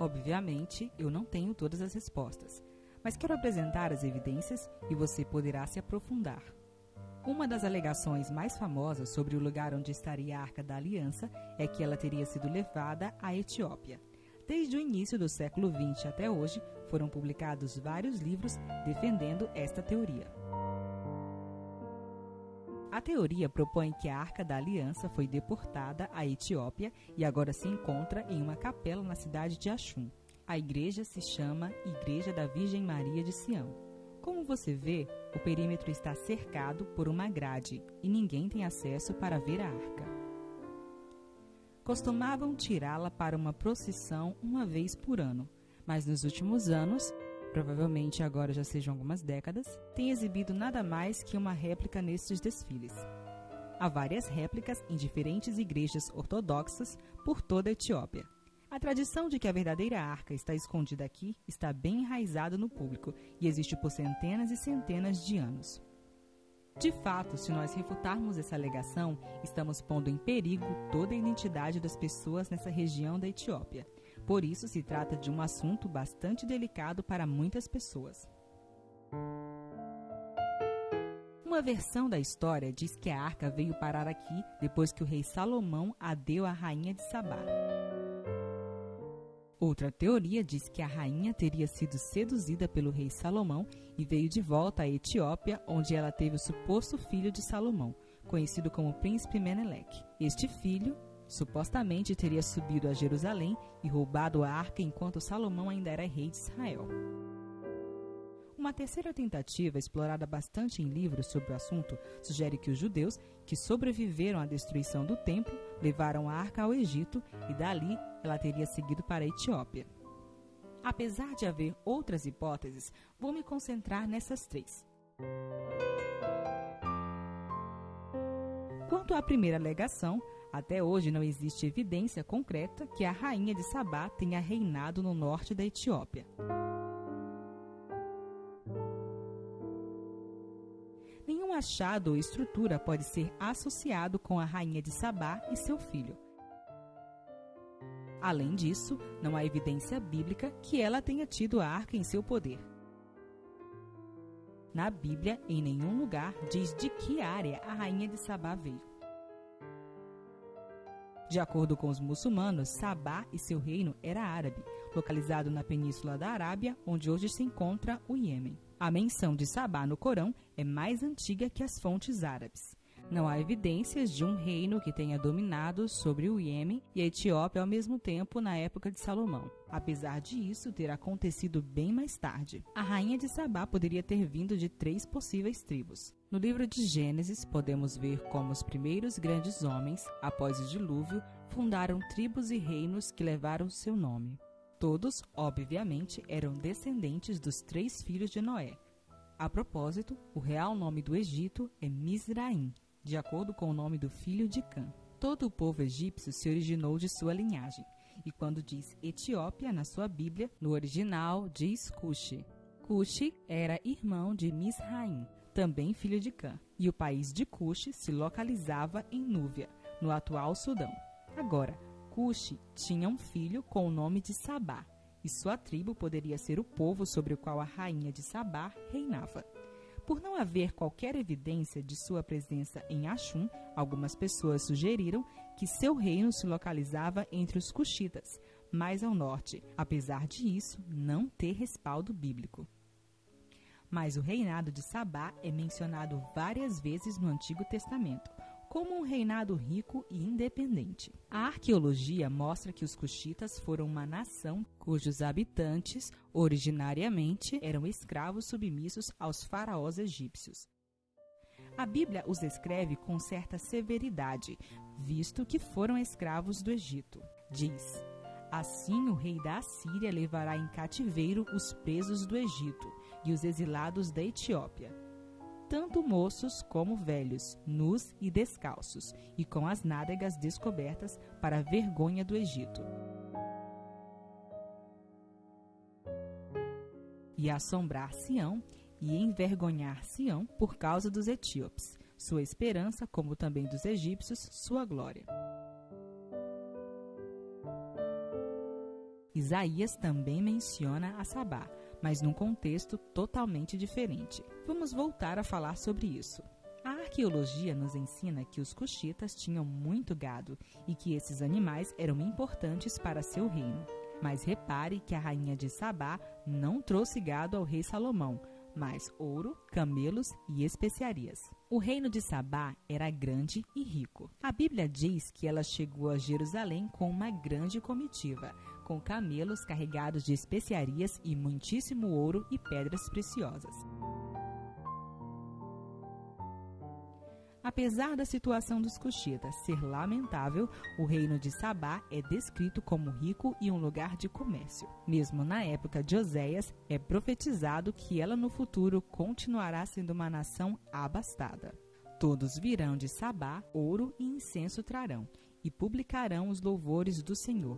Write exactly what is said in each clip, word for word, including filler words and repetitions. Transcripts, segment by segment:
Obviamente, eu não tenho todas as respostas, mas quero apresentar as evidências e você poderá se aprofundar. Uma das alegações mais famosas sobre o lugar onde estaria a Arca da Aliança é que ela teria sido levada à Etiópia. Desde o início do século vinte até hoje, foram publicados vários livros defendendo esta teoria. A teoria propõe que a Arca da Aliança foi deportada à Etiópia e agora se encontra em uma capela na cidade de Axum. A igreja se chama Igreja da Virgem Maria de Sião. Como você vê, o perímetro está cercado por uma grade e ninguém tem acesso para ver a arca. Costumavam tirá-la para uma procissão uma vez por ano, mas nos últimos anos, provavelmente agora já sejam algumas décadas, tem exibido nada mais que uma réplica nestes desfiles. Há várias réplicas em diferentes igrejas ortodoxas por toda a Etiópia. A tradição de que a verdadeira arca está escondida aqui está bem enraizada no público e existe por centenas e centenas de anos. De fato, se nós refutarmos essa alegação, estamos pondo em perigo toda a identidade das pessoas nessa região da Etiópia. Por isso, se trata de um assunto bastante delicado para muitas pessoas. Uma versão da história diz que a arca veio parar aqui depois que o rei Salomão a deu à rainha de Sabá. Outra teoria diz que a rainha teria sido seduzida pelo rei Salomão e veio de volta à Etiópia, onde ela teve o suposto filho de Salomão, conhecido como Príncipe Meneleque. Este filho, supostamente, teria subido a Jerusalém e roubado a arca enquanto Salomão ainda era rei de Israel. Uma terceira tentativa, explorada bastante em livros sobre o assunto, sugere que os judeus, que sobreviveram à destruição do templo, levaram a arca ao Egito e dali ela teria seguido para a Etiópia. Apesar de haver outras hipóteses, vou me concentrar nessas três. Quanto à primeira alegação, até hoje não existe evidência concreta que a rainha de Sabá tenha reinado no norte da Etiópia. Nenhum achado ou estrutura pode ser associado com a rainha de Sabá e seu filho. Além disso, não há evidência bíblica que ela tenha tido a arca em seu poder. Na Bíblia, em nenhum lugar diz de que área a rainha de Sabá veio. De acordo com os muçulmanos, Sabá e seu reino era árabe, localizado na península da Arábia, onde hoje se encontra o Iêmen. A menção de Sabá no Corão é mais antiga que as fontes árabes. Não há evidências de um reino que tenha dominado sobre o Iêmen e a Etiópia ao mesmo tempo na época de Salomão. Apesar disso ter acontecido bem mais tarde. A rainha de Sabá poderia ter vindo de três possíveis tribos. No livro de Gênesis, podemos ver como os primeiros grandes homens, após o dilúvio, fundaram tribos e reinos que levaram seu nome. Todos, obviamente, eram descendentes dos três filhos de Noé. A propósito, o real nome do Egito é Mizraim, de acordo com o nome do filho de Cã. Todo o povo egípcio se originou de sua linhagem, e quando diz Etiópia na sua Bíblia, no original diz Cuxi. Cuxi era irmão de Mizraim, também filho de Cã, e o país de Cuxi se localizava em Núbia, no atual Sudão. Agora, Cuxi tinha um filho com o nome de Sabá, e sua tribo poderia ser o povo sobre o qual a rainha de Sabá reinava. Por não haver qualquer evidência de sua presença em Axum, algumas pessoas sugeriram que seu reino se localizava entre os cuxitas, mais ao norte, apesar de isso não ter respaldo bíblico. Mas o reinado de Sabá é mencionado várias vezes no Antigo Testamento, como um reinado rico e independente. A arqueologia mostra que os cuxitas foram uma nação cujos habitantes, originariamente, eram escravos submissos aos faraós egípcios. A Bíblia os descreve com certa severidade, visto que foram escravos do Egito. Diz: assim o rei da Assíria levará em cativeiro os presos do Egito e os exilados da Etiópia, tanto moços como velhos, nus e descalços, e com as nádegas descobertas, para a vergonha do Egito. E assombrar Sião e envergonhar Sião por causa dos etíopes, sua esperança, como também dos egípcios, sua glória. Isaías também menciona a Sabá, mas num contexto totalmente diferente. Vamos voltar a falar sobre isso. A arqueologia nos ensina que os cuxitas tinham muito gado e que esses animais eram importantes para seu reino. Mas repare que a rainha de Sabá não trouxe gado ao rei Salomão, mas ouro, camelos e especiarias. O reino de Sabá era grande e rico. A Bíblia diz que ela chegou a Jerusalém com uma grande comitiva, com camelos carregados de especiarias e muitíssimo ouro e pedras preciosas. Apesar da situação dos cuxitas ser lamentável, o reino de Sabá é descrito como rico e um lugar de comércio. Mesmo na época de Oséias, é profetizado que ela no futuro continuará sendo uma nação abastada. Todos virão de Sabá, ouro e incenso trarão, e publicarão os louvores do Senhor.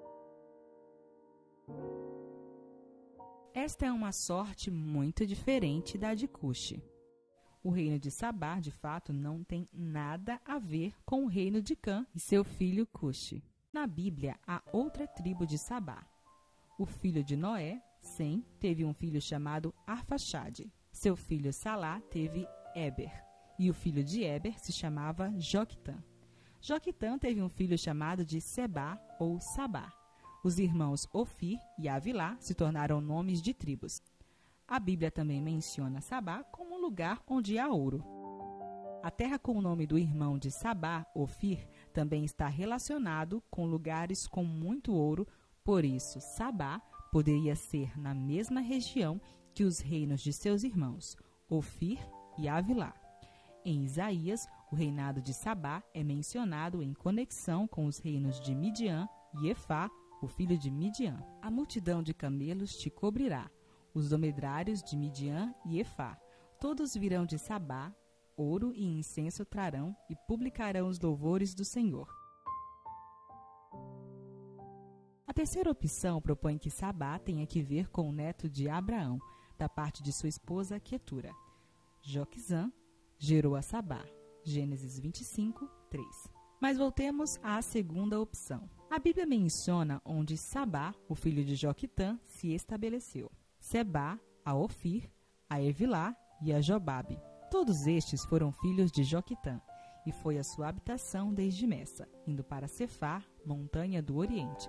Esta é uma sorte muito diferente da de Cuxi. O reino de Sabá, de fato, não tem nada a ver com o reino de Cã e seu filho Cuxi. Na Bíblia, há outra tribo de Sabá. O filho de Noé, Sem, teve um filho chamado Arfaxade. Seu filho Salá teve Éber. E o filho de Éber se chamava Joquitã. Joquitã teve um filho chamado de Sebá ou Sabá. Os irmãos Ofir e Avilá se tornaram nomes de tribos. A Bíblia também menciona Sabá como um lugar onde há ouro. A terra com o nome do irmão de Sabá, Ofir, também está relacionado com lugares com muito ouro, por isso Sabá poderia ser na mesma região que os reinos de seus irmãos, Ofir e Avilá. Em Isaías, o reinado de Sabá é mencionado em conexão com os reinos de Midian e Efá, o filho de Midian. A multidão de camelos te cobrirá, os dromedrários de Midian e Efá. Todos virão de Sabá, ouro e incenso trarão e publicarão os louvores do Senhor. A terceira opção propõe que Sabá tenha que ver com o neto de Abraão, da parte de sua esposa Quetura. Joquizã gerou a Sabá. Gênesis vinte e cinco, três. Mas voltemos à segunda opção. A Bíblia menciona onde Sabá, o filho de Joquitã, se estabeleceu. Sebá, a Ofir, a Evilá e a Jobabe. Todos estes foram filhos de Joquitã, e foi a sua habitação desde Messa, indo para Cefar, montanha do Oriente.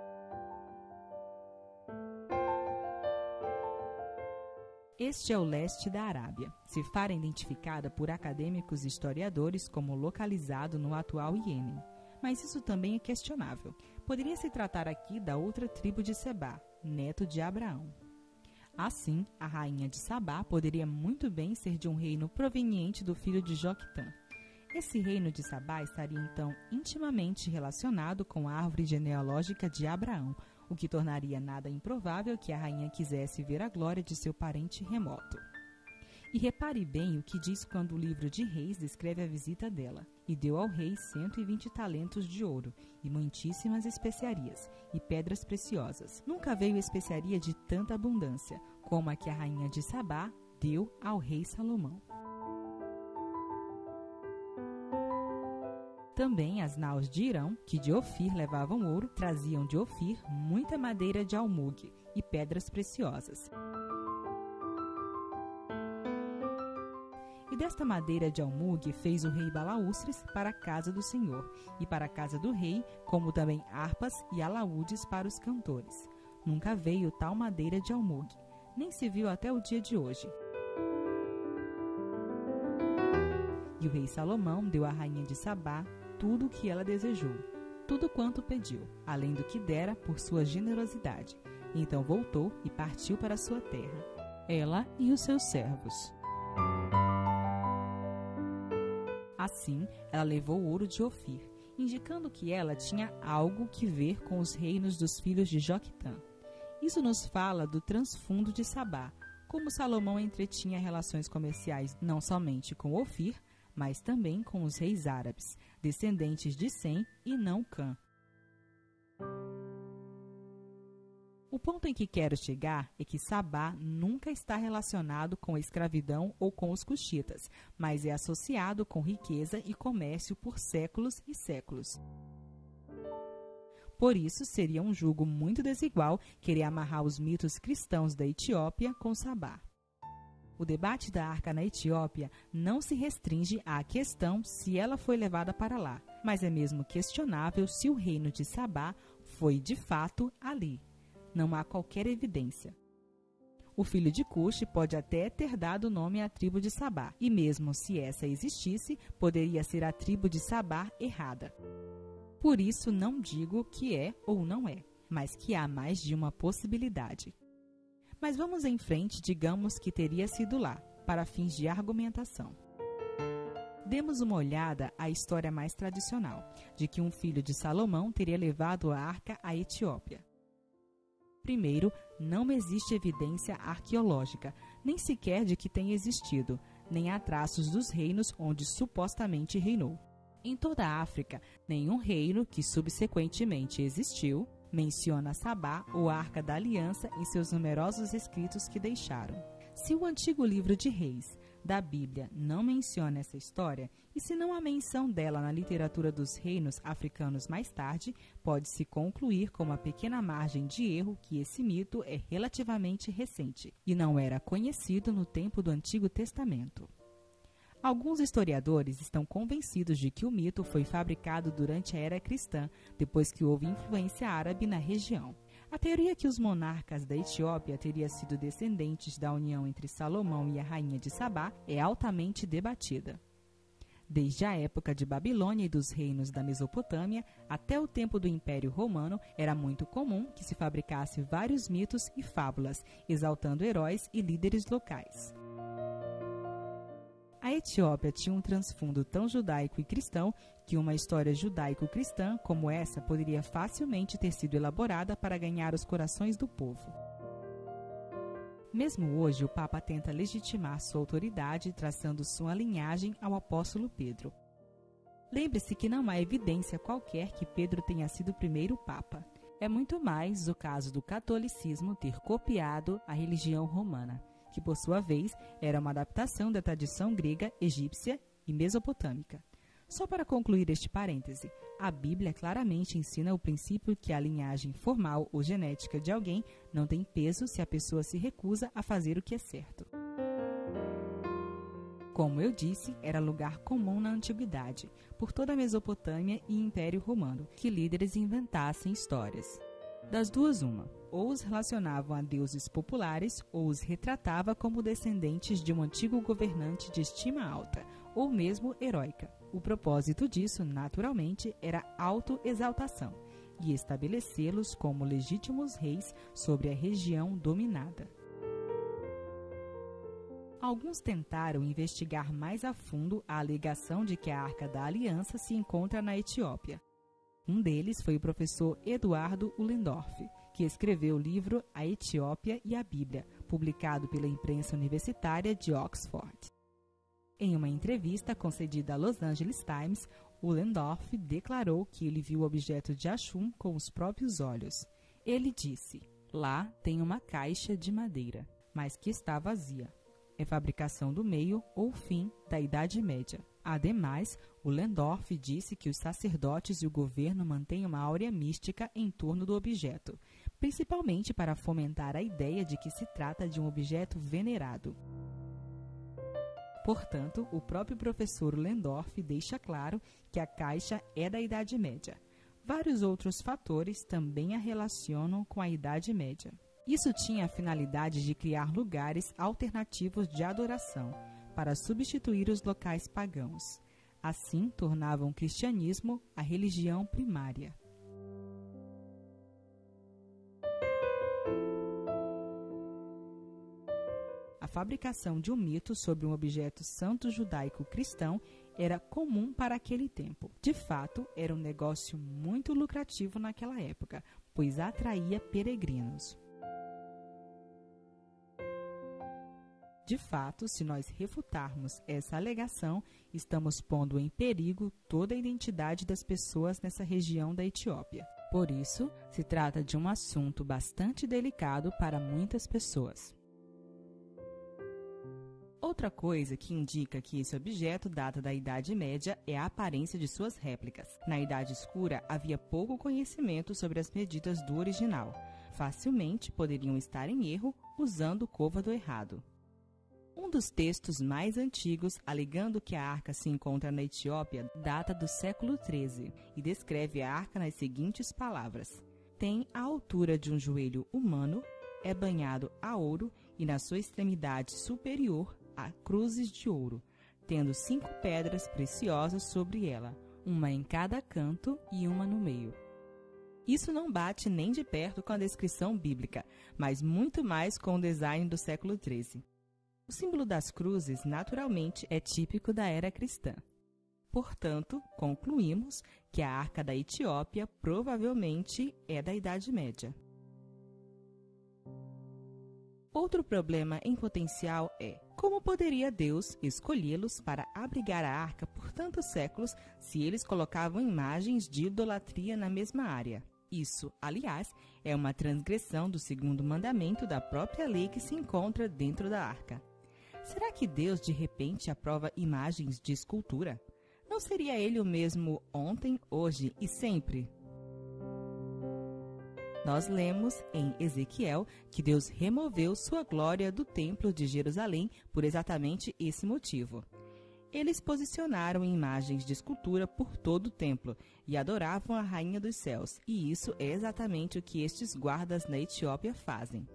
Este é o leste da Arábia. Cefar é identificada por acadêmicos e historiadores como localizado no atual Iêmen. Mas isso também é questionável. Poderia se tratar aqui da outra tribo de Sebá, neto de Abraão. Assim, a rainha de Sabá poderia muito bem ser de um reino proveniente do filho de Joquitã. Esse reino de Sabá estaria então intimamente relacionado com a árvore genealógica de Abraão, o que tornaria nada improvável que a rainha quisesse ver a glória de seu parente remoto. E repare bem o que diz quando o livro de Reis descreve a visita dela. E deu ao rei cento e vinte talentos de ouro, e muitíssimas especiarias, e pedras preciosas. Nunca veio especiaria de tanta abundância, como a que a rainha de Sabá deu ao rei Salomão. Também as naus de Irão, que de Ofir levavam ouro, traziam de Ofir muita madeira de almugue e pedras preciosas. E desta madeira de almugue fez o rei Balaústres para a casa do Senhor, e para a casa do rei, como também harpas e alaúdes para os cantores. Nunca veio tal madeira de almugue, nem se viu até o dia de hoje. E o rei Salomão deu à rainha de Sabá tudo o que ela desejou, tudo quanto pediu, além do que dera por sua generosidade. Então voltou e partiu para sua terra, ela e os seus servos. Assim, ela levou o ouro de Ofir, indicando que ela tinha algo que ver com os reinos dos filhos de Joquitã. Isso nos fala do transfundo de Sabá, como Salomão entretinha relações comerciais não somente com Ofir, mas também com os reis árabes, descendentes de Sem e não Cã. O ponto em que quero chegar é que Sabá nunca está relacionado com a escravidão ou com os cuxitas, mas é associado com riqueza e comércio por séculos e séculos. Por isso, seria um julgo muito desigual querer amarrar os mitos cristãos da Etiópia com Sabá. O debate da arca na Etiópia não se restringe à questão se ela foi levada para lá, mas é mesmo questionável se o reino de Sabá foi de fato ali. Não há qualquer evidência. O filho de Cush pode até ter dado nome à tribo de Sabá, e mesmo se essa existisse, poderia ser a tribo de Sabá errada. Por isso não digo que é ou não é, mas que há mais de uma possibilidade. Mas vamos em frente, digamos que teria sido lá, para fins de argumentação. Demos uma olhada à história mais tradicional, de que um filho de Salomão teria levado a arca à Etiópia. Primeiro, não existe evidência arqueológica, nem sequer de que tenha existido, nem há traços dos reinos onde supostamente reinou. Em toda a África, nenhum reino que subsequentemente existiu menciona Sabá ou a Arca da Aliança em seus numerosos escritos que deixaram. Se o antigo livro de Reis da Bíblia não menciona essa história, e se não há menção dela na literatura dos reinos africanos mais tarde, pode-se concluir com uma pequena margem de erro que esse mito é relativamente recente e não era conhecido no tempo do Antigo Testamento. Alguns historiadores estão convencidos de que o mito foi fabricado durante a era cristã, depois que houve influência árabe na região. A teoria que os monarcas da Etiópia teriam sido descendentes da união entre Salomão e a rainha de Sabá é altamente debatida. Desde a época de Babilônia e dos reinos da Mesopotâmia até o tempo do Império Romano, era muito comum que se fabricasse vários mitos e fábulas, exaltando heróis e líderes locais. A Etiópia tinha um transfundo tão judaico e cristão que uma história judaico-cristã como essa poderia facilmente ter sido elaborada para ganhar os corações do povo. Mesmo hoje, o Papa tenta legitimar sua autoridade traçando sua linhagem ao apóstolo Pedro. Lembre-se que não há evidência qualquer que Pedro tenha sido o primeiro Papa. É muito mais o caso do catolicismo ter copiado a religião romana, que por sua vez era uma adaptação da tradição grega, egípcia e mesopotâmica. Só para concluir este parêntese, a Bíblia claramente ensina o princípio que a linhagem formal ou genética de alguém não tem peso se a pessoa se recusa a fazer o que é certo. Como eu disse, era lugar comum na antiguidade, por toda a Mesopotâmia e Império Romano, que líderes inventassem histórias. Das duas, uma. Ou os relacionavam a deuses populares, ou os retratava como descendentes de um antigo governante de estima alta, ou mesmo heróica. O propósito disso, naturalmente, era autoexaltação e estabelecê-los como legítimos reis sobre a região dominada. Alguns tentaram investigar mais a fundo a alegação de que a Arca da Aliança se encontra na Etiópia. Um deles foi o professor Eduardo Uhlendorff, que escreveu o livro A Etiópia e a Bíblia, publicado pela imprensa universitária de Oxford. Em uma entrevista concedida à Los Angeles Times, Uhlendorff declarou que ele viu o objeto de Axum com os próprios olhos. Ele disse: "Lá tem uma caixa de madeira, mas que está vazia. É fabricação do meio ou fim da Idade Média." Ademais, Uhlendorff disse que os sacerdotes e o governo mantêm uma áurea mística em torno do objeto, principalmente para fomentar a ideia de que se trata de um objeto venerado. Portanto, o próprio professor Uhlendorff deixa claro que a caixa é da Idade Média. Vários outros fatores também a relacionam com a Idade Média. Isso tinha a finalidade de criar lugares alternativos de adoração, para substituir os locais pagãos. Assim, tornavam o cristianismo a religião primária. A fabricação de um mito sobre um objeto santo judaico-cristão era comum para aquele tempo. De fato, era um negócio muito lucrativo naquela época, pois atraía peregrinos. De fato, se nós refutarmos essa alegação, estamos pondo em perigo toda a identidade das pessoas nessa região da Etiópia. Por isso, se trata de um assunto bastante delicado para muitas pessoas. Outra coisa que indica que esse objeto data da Idade Média é a aparência de suas réplicas. Na Idade Escura, havia pouco conhecimento sobre as medidas do original. Facilmente poderiam estar em erro usando o côvado errado. Um dos textos mais antigos, alegando que a arca se encontra na Etiópia, data do século treze e descreve a arca nas seguintes palavras: tem a altura de um joelho humano, é banhado a ouro e na sua extremidade superior há cruzes de ouro, tendo cinco pedras preciosas sobre ela, uma em cada canto e uma no meio. Isso não bate nem de perto com a descrição bíblica, mas muito mais com o design do século treze. O símbolo das cruzes, naturalmente, é típico da era cristã. Portanto, concluímos que a arca da Etiópia provavelmente é da Idade Média. Outro problema em potencial é: como poderia Deus escolhê-los para abrigar a arca por tantos séculos se eles colocavam imagens de idolatria na mesma área? Isso, aliás, é uma transgressão do segundo mandamento da própria lei que se encontra dentro da arca. Será que Deus, de repente, aprova imagens de escultura? Não seria ele o mesmo ontem, hoje e sempre? Nós lemos em Ezequiel que Deus removeu sua glória do templo de Jerusalém por exatamente esse motivo. Eles posicionaram imagens de escultura por todo o templo e adoravam a Rainha dos Céus, e isso é exatamente o que estes guardas na Etiópia fazem.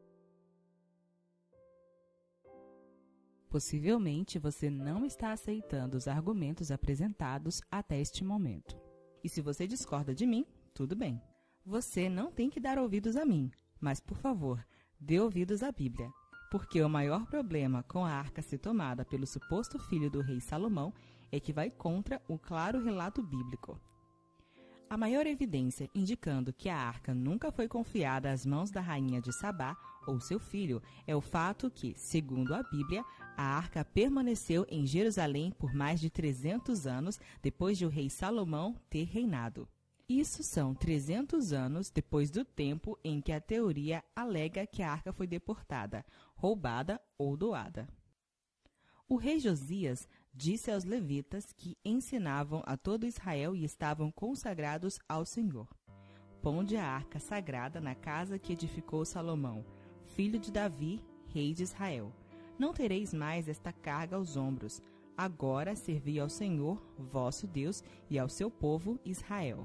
Possivelmente você não está aceitando os argumentos apresentados até este momento. E se você discorda de mim, tudo bem. Você não tem que dar ouvidos a mim, mas, por favor, dê ouvidos à Bíblia. Porque o maior problema com a arca ser tomada pelo suposto filho do rei Salomão é que vai contra o claro relato bíblico. A maior evidência indicando que a arca nunca foi confiada às mãos da rainha de Sabá ou seu filho é o fato que, segundo a Bíblia, a arca permaneceu em Jerusalém por mais de trezentos anos depois de o rei Salomão ter reinado. Isso são trezentos anos depois do tempo em que a teoria alega que a arca foi deportada, roubada ou doada. O rei Josias disse aos levitas que ensinavam a todo Israel e estavam consagrados ao Senhor: ponde a arca sagrada na casa que edificou Salomão, filho de Davi, rei de Israel. Não tereis mais esta carga aos ombros. Agora servi ao Senhor, vosso Deus, e ao seu povo Israel.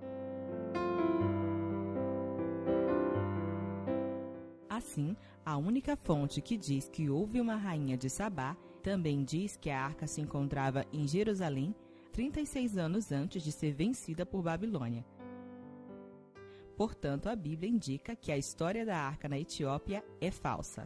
Assim, a única fonte que diz que houve uma rainha de Sabá também diz que a arca se encontrava em Jerusalém trinta e seis anos antes de ser vencida por Babilônia. Portanto, a Bíblia indica que a história da arca na Etiópia é falsa.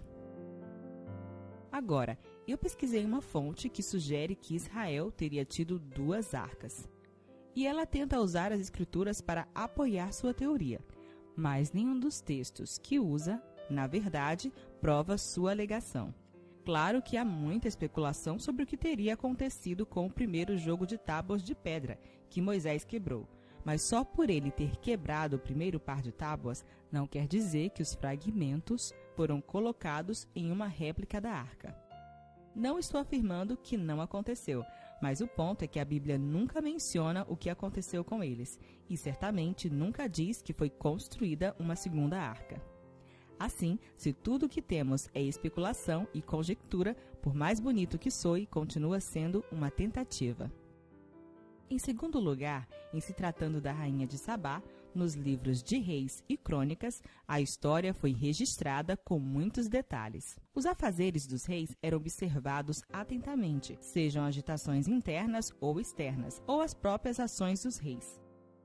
Agora, eu pesquisei uma fonte que sugere que Israel teria tido duas arcas. E ela tenta usar as escrituras para apoiar sua teoria, mas nenhum dos textos que usa, na verdade, prova sua alegação. Claro que há muita especulação sobre o que teria acontecido com o primeiro jogo de tábuas de pedra que Moisés quebrou, mas só por ele ter quebrado o primeiro par de tábuas não quer dizer que os fragmentos foram colocados em uma réplica da arca. Não estou afirmando que não aconteceu, mas o ponto é que a Bíblia nunca menciona o que aconteceu com eles, e certamente nunca diz que foi construída uma segunda arca. Assim, se tudo o que temos é especulação e conjectura, por mais bonito que soe, continua sendo uma tentativa. Em segundo lugar, em se tratando da rainha de Sabá, nos livros de Reis e Crônicas, a história foi registrada com muitos detalhes. Os afazeres dos reis eram observados atentamente, sejam agitações internas ou externas, ou as próprias ações dos reis.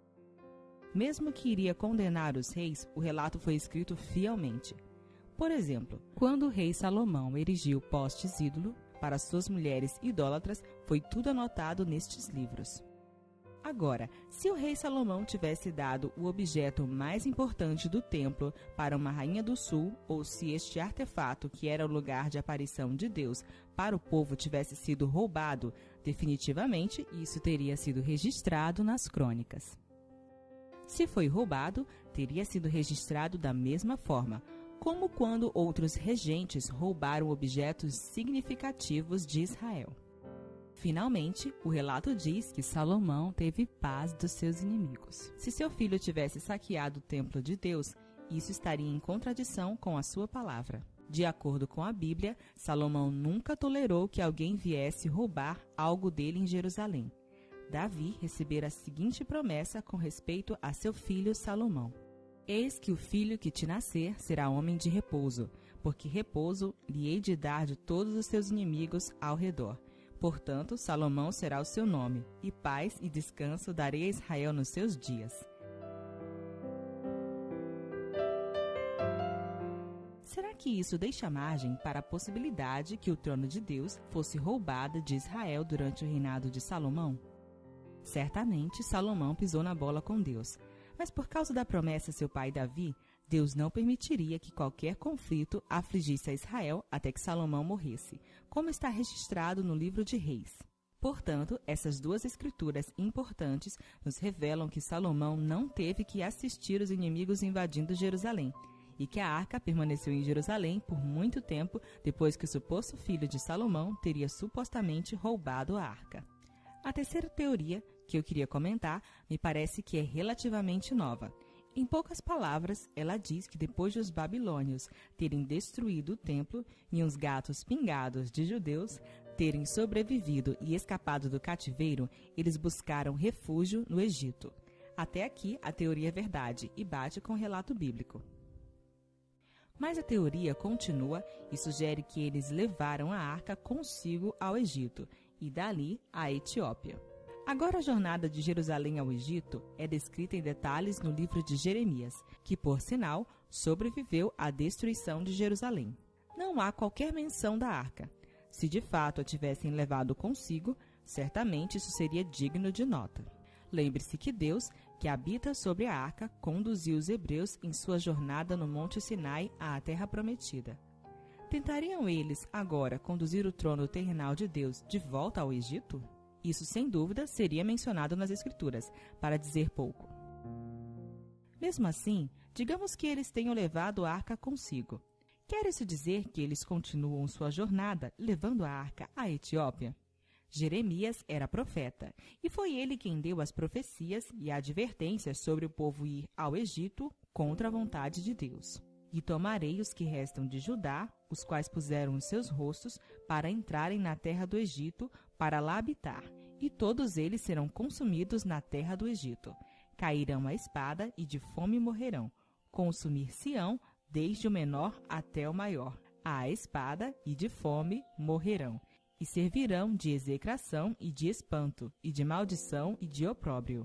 Mesmo que iria condenar os reis, o relato foi escrito fielmente. Por exemplo, quando o rei Salomão erigiu postes ídolo para suas mulheres idólatras, foi tudo anotado nestes livros. Agora, se o rei Salomão tivesse dado o objeto mais importante do templo para uma rainha do sul, ou se este artefato, que era o lugar de aparição de Deus, para o povo tivesse sido roubado, definitivamente isso teria sido registrado nas crônicas. Se foi roubado, teria sido registrado da mesma forma, como quando outros regentes roubaram objetos significativos de Israel. Finalmente, o relato diz que Salomão teve paz dos seus inimigos. Se seu filho tivesse saqueado o templo de Deus, isso estaria em contradição com a sua palavra. De acordo com a Bíblia, Salomão nunca tolerou que alguém viesse roubar algo dele em Jerusalém. Davi recebera a seguinte promessa com respeito a seu filho Salomão: Eis que o filho que te nascer será homem de repouso, porque repouso lhe hei de dar de todos os seus inimigos ao redor. Portanto, Salomão será o seu nome, e paz e descanso darei a Israel nos seus dias. Será que isso deixa margem para a possibilidade que o trono de Deus fosse roubado de Israel durante o reinado de Salomão? Certamente, Salomão pisou na bola com Deus, mas por causa da promessa a seu pai Davi, Deus não permitiria que qualquer conflito afligisse a Israel até que Salomão morresse, como está registrado no livro de Reis. Portanto, essas duas escrituras importantes nos revelam que Salomão não teve que assistir os inimigos invadindo Jerusalém, e que a arca permaneceu em Jerusalém por muito tempo depois que o suposto filho de Salomão teria supostamente roubado a arca. A terceira teoria que eu queria comentar me parece que é relativamente nova. Em poucas palavras, ela diz que depois de os babilônios terem destruído o templo e uns gatos pingados de judeus terem sobrevivido e escapado do cativeiro, eles buscaram refúgio no Egito. Até aqui, a teoria é verdade e bate com o relato bíblico. Mas a teoria continua e sugere que eles levaram a arca consigo ao Egito e dali à Etiópia. Agora, a jornada de Jerusalém ao Egito é descrita em detalhes no livro de Jeremias, que, por sinal, sobreviveu à destruição de Jerusalém. Não há qualquer menção da arca. Se de fato a tivessem levado consigo, certamente isso seria digno de nota. Lembre-se que Deus, que habita sobre a arca, conduziu os hebreus em sua jornada no Monte Sinai à Terra Prometida. Tentariam eles, agora, conduzir o trono terrenal de Deus de volta ao Egito? Isso, sem dúvida, seria mencionado nas Escrituras, para dizer pouco. Mesmo assim, digamos que eles tenham levado a arca consigo. Quer isso dizer que eles continuam sua jornada levando a arca à Etiópia? Jeremias era profeta, e foi ele quem deu as profecias e advertências sobre o povo ir ao Egito contra a vontade de Deus. E tomarei os que restam de Judá, os quais puseram os seus rostos, para entrarem na terra do Egito, para lá habitar, e todos eles serão consumidos na terra do Egito. Cairão a espada e de fome morrerão. Consumir-se-ão, desde o menor até o maior. À espada e de fome morrerão. E servirão de execração e de espanto, e de maldição e de opróbrio.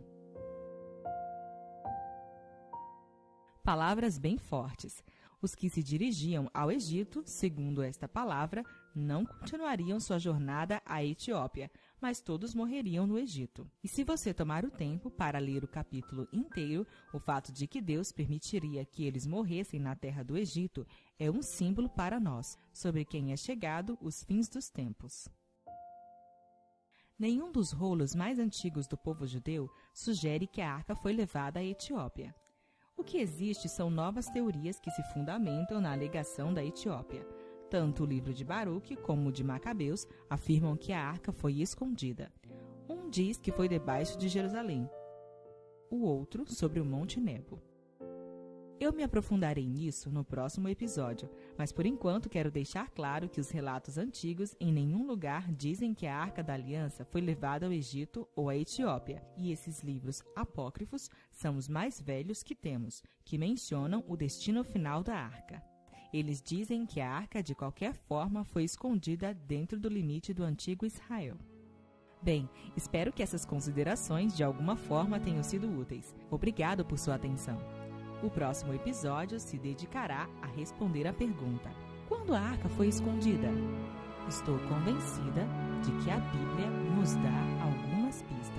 Palavras bem fortes. Os que se dirigiam ao Egito, segundo esta palavra, não continuariam sua jornada à Etiópia, mas todos morreriam no Egito. E se você tomar o tempo para ler o capítulo inteiro, o fato de que Deus permitiria que eles morressem na terra do Egito é um símbolo para nós, sobre quem é chegado os fins dos tempos. Nenhum dos rolos mais antigos do povo judeu sugere que a arca foi levada à Etiópia. O que existe são novas teorias que se fundamentam na alegação da Etiópia. Tanto o livro de Baruque como o de Macabeus afirmam que a arca foi escondida. Um diz que foi debaixo de Jerusalém, o outro sobre o Monte Nebo. Eu me aprofundarei nisso no próximo episódio, mas por enquanto quero deixar claro que os relatos antigos em nenhum lugar dizem que a Arca da Aliança foi levada ao Egito ou à Etiópia, e esses livros apócrifos são os mais velhos que temos, que mencionam o destino final da Arca. Eles dizem que a Arca, de qualquer forma, foi escondida dentro do limite do antigo Israel. Bem, espero que essas considerações de alguma forma tenham sido úteis. Obrigado por sua atenção. O próximo episódio se dedicará a responder a pergunta: quando a arca foi escondida? Estou convencida de que a Bíblia nos dá algumas pistas.